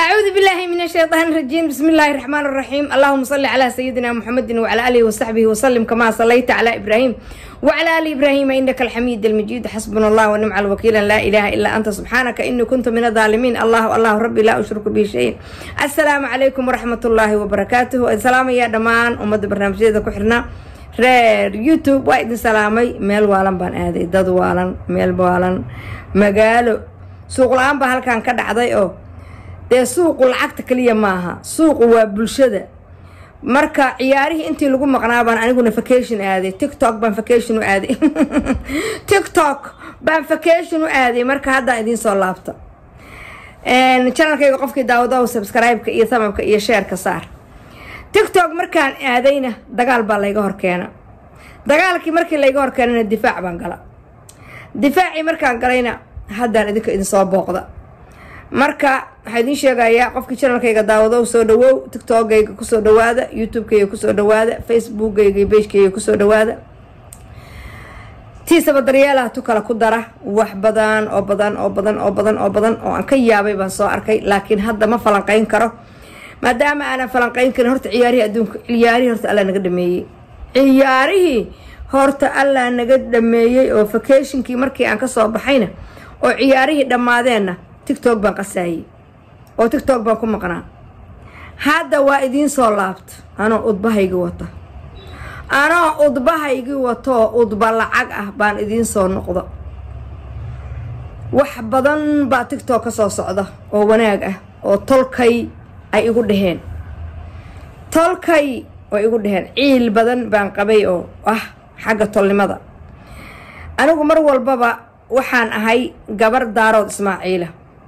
أعوذ بالله من الشيطان الرجيم. بسم الله الرحمن الرحيم. اللهم صل على سيدنا محمد وعلى آله وصحبه وسلم كما صليت على إبراهيم وعلى آل إبراهيم إنك الحميد المجيد. حسبنا الله ونعم الوكيل. لا إله إلا أنت سبحانك إني كنت من الظالمين. الله ربي لا أشرك به شيء. السلام عليكم ورحمة الله وبركاته. السلام يا دمان أمد برنامجيدا كحرنا reer YouTube waa idin salaamay. meel waalan baan aaday, dad waalan, meel waalan, magaalo suuq la'aan baa halkan ka dhacday oo dee suuqu lacagta kaliya maaha, suuqu waa bulshada. marka ciyaarihii intii lagu maqnaa baan aniguna vacation aaday, TikTok baan vacation u aaday TikTok baan vacation u aaday. marka hadda idin soo laabta channelkayga qofkii daawado subscribe-ka iyo thumbka iyo share-ka saar. TikTok markaan aadayna dagaal baa layga horkeena. dagaalkii markii layga horkeenana difaac baan gala. difaacii markaan galayna haddaan idinka idin soo booqda. marka waxaa idin sheegayaa qofkii channelkayga daawado soo dhawow, TikTok-gayga kusoo dhawaada, YouTube-kayga kusoo dhawaada, Facebook-gayga iyo page-kayga kusoo dhawaada. tiisaba daryeelaha tu kala ku dara wax badan oo aan ka yaabay baan soo arkay, laakiin hadda ma falanqayn karo maadaama aanan falanqayn karin. horta ciyaarihii adduunka, ciyaarihii horta alla naga dhameeyey, ciyaarihii horta alla naga dhameeyey oo vacationkii markii aan ka soo baxayna oo ciyaarihii dhammaadeenna TikTok baan qasaayay oo TikTok baan ku maqnaa. hadda waa idiin soo laabta anoo udbahaygi wato udba lacag ah baan idiin soo noqdo. wax badan baa TikTok ka soo socda oo wanaag ah oo tolkay ay igu dhaheen, ciil badan baan qabay oo xagga tolnimada. anigu mar walbaba waxaan ahay gabar daarood Ismaaciila,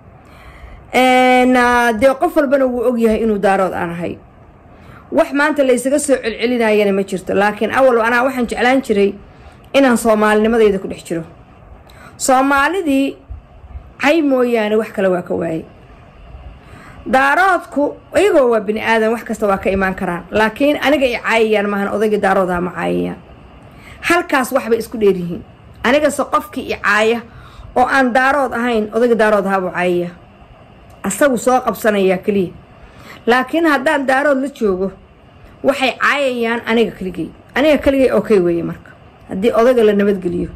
dee qof walbana wuu ogyahay inuu daarood aan ahay. wax maanta la isaga soo celcelinayana ma jirto, laakiin awal anaa waxaan jeclaan jiray inaan soomaalinimadayda ku dhex jiro. soomaalidii cay mooyaane wax kale waa ka waayay. daaroodku iyagoo waa bini aadan, wax kasta waa ka imaan karaan, laakiin aniga i caayayaan maahan odaygii daaroodaha ma caayayaan. halkaas waxbay isku dheeryihiin. anigase qofkii i caaya oo aan daarood ahayn odaygii daaroodaha buu caayaya, asagu soo qabsanayaa keliya. laakiin haddaan daarood la joogo waxay caayayaan aniga keligay oo kay weeye. marka haddii odayga la nabadgeliyo,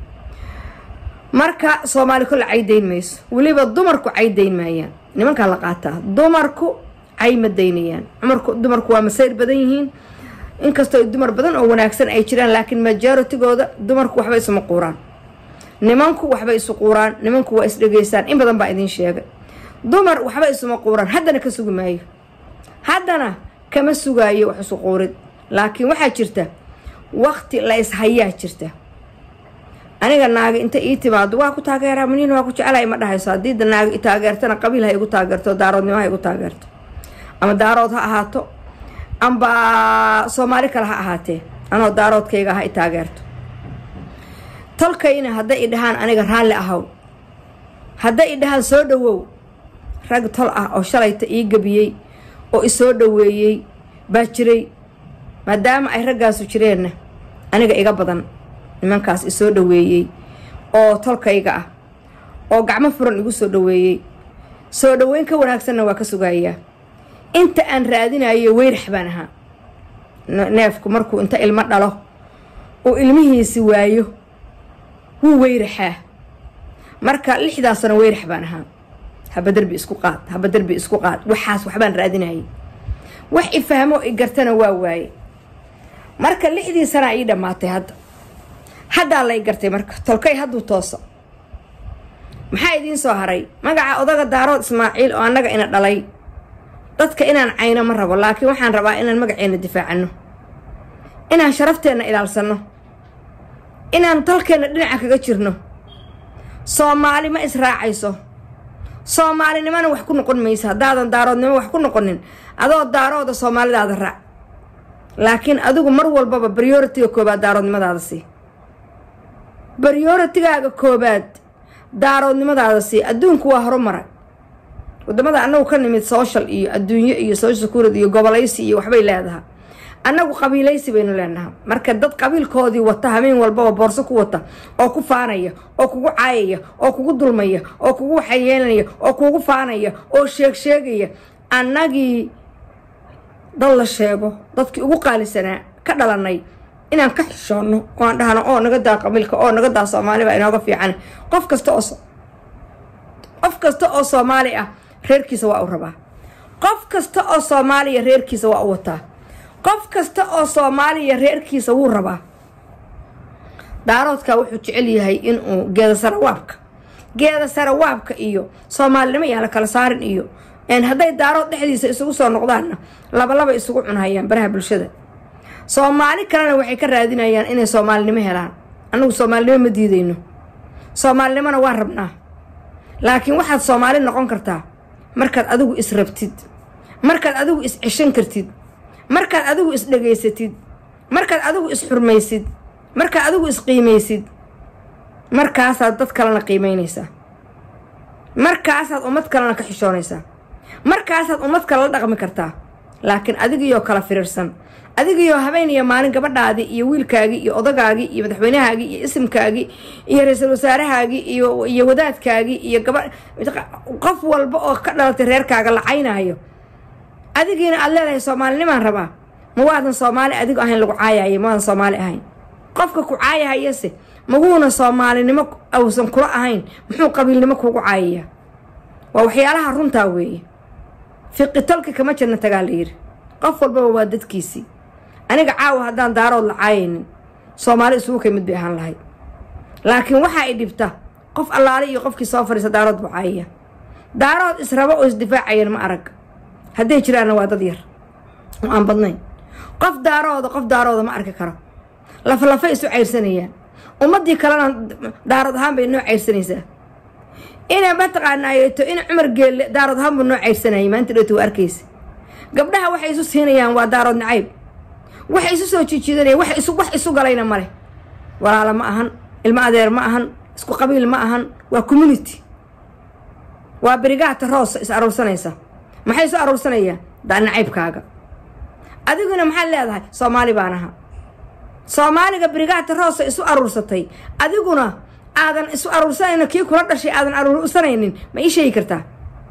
marka soomaali kolle caydayn mayso, weliba dumarku caydayn maayaan, nimankaa la qaataa. dumarku cay ma daynayaan. dumarku waa masayr badan yihiin, inkastoo dumar badan oo wanaagsan ay jiraan, laakiin majoritigooda dumarku waxba isuma quuraan, nimanku waxba isu quuraan. nimanku waa isdhegeystaan, in badan baa idiin sheegay. dumar waxba isuma quuraan, haddana kama sugaayo wax isu quurid. laakiin waxaa jirta waqti la ishayaa jirta. aniga naaga inta ii timaado waa ku taageeraa, maniina waa ku jecelahay ma dhahayso. haddii naaga i taageertana qabiil ha igu taageerto, daaroodnimo ha igu taageerto, ama daarood ha ahaato amba soomaali kale ha ahaatee, anoo daaroodkayga ha i taageerto. tolkayna hadday i dhahaan aniga raalli ahaw, hadday i dhahaan soo dhawow, rag tol ah oo shalayta ii gabiyey oo isoo dhaweeyey baa jiray. maadaama ay raggaasu jireenna aniga iga badan nimankaas isoo dhaweeyey oo tolkayga ah oo gacmo furan igu soo dhaweeyey. soo dhaweyn ka wanaagsanna waa ka sugayaa. inta aan raadinayo weyrax baan ahaa. neefku markuu inta ilmo dhalo oo ilmihiisi waayo wuu weyraxaa. marka 6 sano weyrax baan ahaa. haba darbi isku qaad waxaas waxbaan raadinayay. wax i fahmo i gartana waa waaye. marka 6 sana ii dhamaatay. haddaa lay gartay. marka tolkay hadduu tooso maxaa idiin soo haray? magaca odaga daarood Ismaaciil oo annaga ina dhalay. dadka inaan cayno ma rabo, laakiin waxaan rabaa inaan magaceena difaacano, inaan sharafteena ilaalsano, inaan tolkeena dhinaca kaga jirno. soomaali ma israacayso. soomaalinimana wax ku noqon maysa haddaadan daaroodnimo wax ku noqonin. adoo daarooda soomaalidaada raac, laakiin adigu mar walbaba priority-ga koobaad daaroodnimadaada sii. priority-gaaga koobaad daaroodnimadaada sii. adduunku waa horumara. wadamada annagu ka nimid social iyo adduunyo iyo social security iyo gobolaysi iyo waxbay leedahay. annagu qabiilaysi baynu leenahay. marka dad qabiilkoodii wata habeen walbaba boorso ku wata oo ku faanaya oo kugu caayaya oo kugu dulmaya oo kugu waxyeelanaya oo kugu faanaya oo sheegaya annagii dad la sheego dadkii ugu qaalisanaa ka dhalanay inaan ka xishoono oo aan dhahno oo naga daa qabiilka oo naga daa Soomaali baa inooga fiican qof kasta oo Soomaali ah reerkiisa waa u rabaa qof kasta oo Soomaaliya reerkiisa waa u wataa qof kasta oo Soomaaliya reerkiisa wuu rabaa daaroodka wuxuu jecel yahay inuu geeda sarawaabka iyo Soomaalinimo yaa la kala saarin iyo hadday daarood dhexdiisa isugu soo noqdaan laba isugu cunayaan baraha bulshada Soomaali kalena waxay ka raadinayaan inay Soomaalinimo helaan anagu Soomaalinimo ma diidayno Soomaalinimona waa rabnaa laakiin waxaad Soomaali noqon kartaa markaad adigu is rabtid markaad adigu is cishan kartid markaad adigu is dhageysatid markaad adigu is xurmaysid markaad adigu is qiimeysid markaasaad dad kalena qiimeynaysaa markaasaad ummad kalena ka xishoonaysaa markaasaad ummad kale la dhaqmi kartaa laakiin adigiyoo kala firirsan adigiyoo habeen iyo maalin gabadhaadii iyo wiilkaagii iyo odagaagii iyo madaxweynahaagii iyo isimkaagii iyo ra'iisul wasaarahaagii iyo wadaadkaagii iyo qof walba oo ka dhalatay reerkaaga la caynaayo adigiina aad leedahay Soomaalinimaan rabaa ma waadan Soomaali adigu ahayn lagu caayayo ma waadan Soomaali ahayn qofka ku caayahayse maguuna Soomaalinimo awsan kula ahayn muxuu qabiilnimo kugu caayaya waa waxyaalaha runta weeye fiqitolka kama jirna tagaa la yiri qof walba waa dadkiisii aniga caawa haddaan daarood la caayinin Soomaali isugu ka mid baahan lahayd laakiin waxa ay dhibta qof allaale iyo qofkii soo fariisa daarood buu caayaya daarood israbo oo isdifaacayeen ma arag hadday jiraan waa dad yar oo aan badnayn qof daarooda ma arki karo lafa isu ceyrsanayaan ummadii kalena daarood ahaan bay noo ceyrsanaysaa ina mataqaanaayeeto in Cumar Geelle daarood ahaan buu noo ceyrsanayay maanta dhow waa arkaysa gabdhaha waxay isu siinayaan waa daarood nacayb waxay isu soo jiijiidanayaan wax isu galayna male walaala ma ahan ilma adeer ma ahan isku qabiil ma ahan waa community waa brigaata roos is aroorsanaysa maxay isu aroorsanayaan daa nacaybkaaga adiguna maxaa leedahay Soomaali baan ahaa Soomaaliga brigaata roos isu aroorsatay adiguna aadan isu aroorsanayna kii kula dhashay aadan aroorsanaynin ma ii sheegi kartaa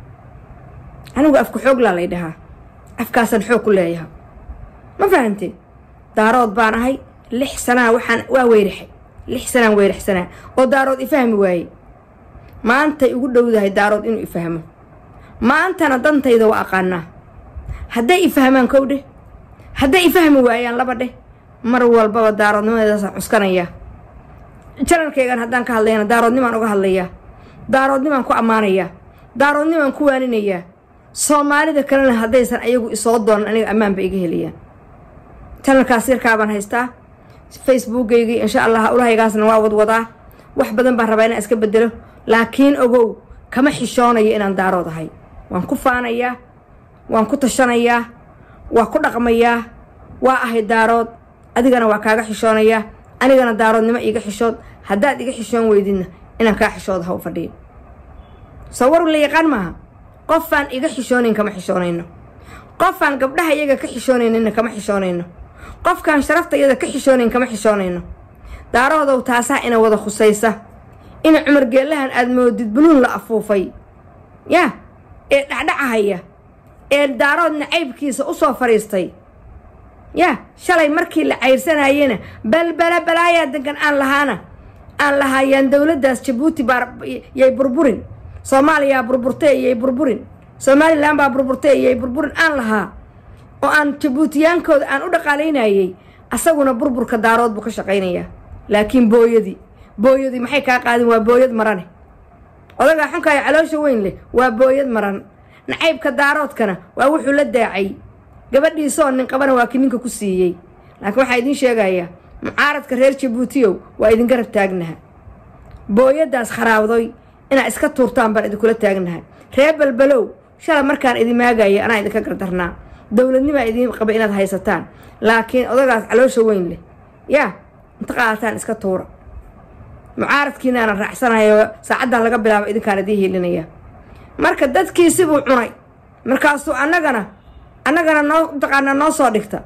anigu afku xoog la leeyahay afkaasan xoog ku leeyahay ma fahantay daarood baan ahay 6 sano waxaan waa weeraxay 6 sano weeraxsanaa oo daarood ifahmi waayay maanta ugu dhowdahay daarood inuu ifahmo maantana dantayda waa aqaanaa hadday ifahmaan kowdhe hadday ifahmi waayaan laba dheh mar walba daaroodnimadeeda cuskanaya channelkaygan haddaan ka hadlayna daaroodnimaan uga hadlaya daaroodnimaan ku amaanaya daaroodnimaan ku waaninaya Soomaalida kalena haddaysan ayagu isoo doon aniga ammaan ba iga helayaan channelkaas yarkaa baan haystaa Facebook-gayga insha Allah ulahaygaasna waa wadwadaa wax badan baan rabaa inaan iska bedelo laakiin ogow kama xishoonayo inaan daarood ahay waan ku faanayaa waan ku tashanayaa waa ku dhaqmayaa waa ahay daarood adigana waa kaaga xishoonayaa anigana daaroodnimo iga xishood haddaad iga xishoon weydina inaan kaa xishoodo ha u fadhiyo sawir la yaqaan maaha qofaan iga xishoonayn kama xishoonayno qofaan gabdhaha iyaga ka xishoonayna kama xishoonayno qofkaan sharafta iyada ka xishoonayn kama xishoonayno daaroodow taasaa ina wada khusaysa ina Cumar Geelahan aad moodid buluun la afuufay yaa ee dhacdhacaya ee daarood nacaybkiisa u soo fariistay yaa shalay markii la ceyrsanayeen balaya dankan aan lahaayeen dawladdaas Djibouti yay burburin Soomaaliya burburtay yay burburin Somaliland baa burburtay yay burburin aan lahaa oo aan Djiboutiyaankooda aan u dhaqaaleynayay asaguna burburka daarood buu ka shaqeynaya laakiin booyadi maxay ka qaadin waa booyad marane odaga xunka ay caloosha weyn leh waa booyad maran nacaybka daaroodkana waa wuxuu la daacay gabadhiisoo nin qabana waa kininka ku siiyay laakiin waxa idin sheegaya mucaaradka reer Djibouti waa idin garab taagnaha booyadaas kharaawday ina iska tuurtaan baan idin kula taagnaha reer balbalow shala markaan idin maagaya ana idin ka gardarnaa dawladnimo idin qaba inaad haysataan laakiin odagaas caloosha weyn leh yaa inta qaataan iska tuura mucaaradkiina aan raacsanayo saacada laga bilaabo idinkaan idin helinaya marka dadkiisi buu cunay markaasuu annagana noo taqaana noo soo dhigta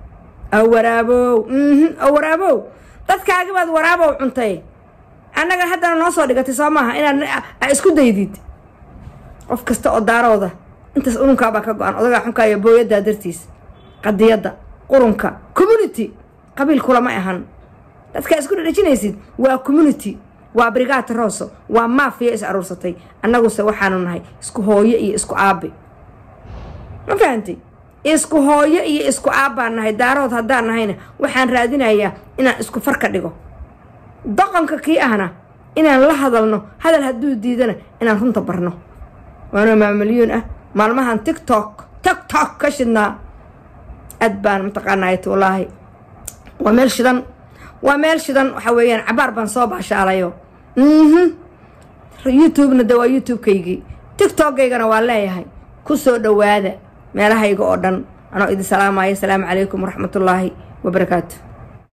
awaraabo dadkaaga baad waraabo cuntay annaga haddana noo soo dhigatay Soomaha inaad isku daydid qof kasta oo daarooda intaas ununkaabaa ka go-an odagaa xunkaa iyo booyaddaa dartiis qadiyadda qurunka community qabiil kulama ahan dadkaa isku dhadhajinaysid waa community waa brigaata rooso waa maafiya is aruursatay annaguse waxaanu nahay isku hooyo iyo isku aabi ma fahantay isku hooyo iyo isku aabbaan nahay daarood haddaan nahayna waxaan raadinayaa inaan isku farka dhigo doqonka kii ahna inaan la hadalno hadal hadduu diidana inaan runta barno waana maamulyoon ah maalmahan tiktok ka shidnaa aad baan mataqaanaayt wallaahi waa meel shidan waxa weeyaan cabaar baan soo baashaalayo youtubena de waa youtube-kaygii tiktok-gaygana waa leeyahay ku soo dhowaada meelahayga oo dhan anoo idin salaamaya asalaamu calaykum waraxmatullaahi wabarakaatu